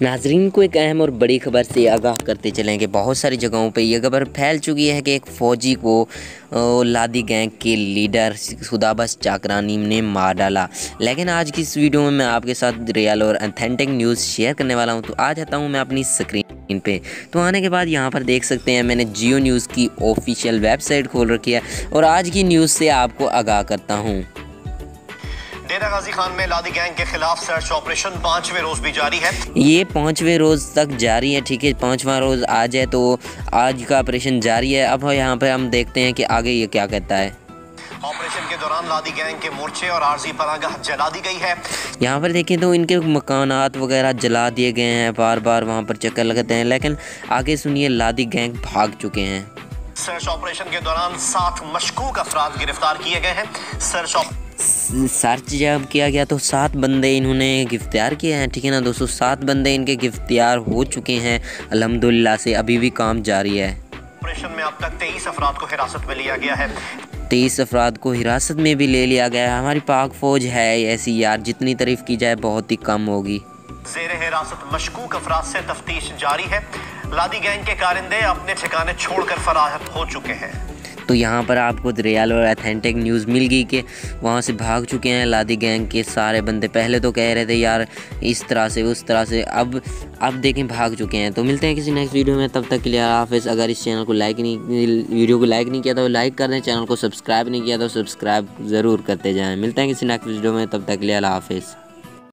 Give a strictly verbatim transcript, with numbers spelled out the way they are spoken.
नाजरीन को एक अहम और बड़ी खबर से आगाह करते चलें कि बहुत सारी जगहों पे ये खबर फैल चुकी है कि एक फ़ौजी को लादी गैंग के लीडर खुदाबख्श चाकरानी ने मार डाला। लेकिन आज की इस वीडियो में मैं आपके साथ रियल और ऑथेंटिक न्यूज़ शेयर करने वाला हूं। तो आ जाता हूं मैं अपनी स्क्रीन पे। तो आने के बाद यहां पर देख सकते हैं मैंने जियो न्यूज़ की ऑफिशियल वेबसाइट खोल रखी है और आज की न्यूज़ से आपको आगाह करता हूँ। डेरा गाजी खान में लादी गैंग के खिलाफ सर्च ऑपरेशन पांचवें रोज भी जारी है। ये पांचवें रोज तक जारी है। ठीक है, पांचवा रोज आ जाए तो आज का ऑपरेशन जारी है। अब यहाँ पे हम देखते हैं कि आगे ये क्या कहता है। ऑपरेशन के दौरान लादी गैंग के मोर्चे और आरजी पनाहगाह जला दी गई है। यहाँ पर देखें तो इनके मकानात वगैरह जला दिए गए हैं। बार बार वहाँ पर चक्कर लगते हैं, लेकिन आगे सुनिए लादी गैंग भाग चुके हैं। सर्च ऑपरेशन के दौरान सात मशकूक अफराद गिरफ्तार किए गए हैं। सर्च सर्च जब किया गया तो सात बंदे इन्होंने गिरफ्तार किए हैं। ठीक है ना दोस्तों, सात बंदे इनके गिरफ्तार हो चुके हैं अल्हम्दुलिल्लाह से। अभी भी काम जारी है। ऑपरेशन में अब तक तेईस अफराद को हिरासत में लिया गया है। तेईस अफराद को हिरासत में भी ले लिया गया है। हमारी पाक फौज है ऐसी यार, जितनी तारीफ की जाए बहुत ही कम होगी। जेर हिरासत मशकूक अफराद से तफ्तीश जारी है। लादी गैंग के कारिंदे अपने ठिकाने छोड़कर फरार हो चुके हैं। तो यहाँ पर आपको रियल और ऑथेंटिक न्यूज़ मिल गई कि वहाँ से भाग चुके हैं लादी गैंग के सारे बंदे। पहले तो कह रहे थे यार इस तरह से उस तरह से, अब अब देखें भाग चुके हैं। तो मिलते हैं किसी नेक्स्ट वीडियो में, तब तक के लिए हाफिज़। अगर इस चैनल को लाइक नहीं वीडियो को लाइक नहीं किया तो लाइक कर दें, चैनल को सब्सक्राइब नहीं किया तो सब्सक्राइब ज़रूर करते जाएँ। मिलते हैं किसी नेक्स्ट वीडियो में, तब तक के लिए हाफिज़।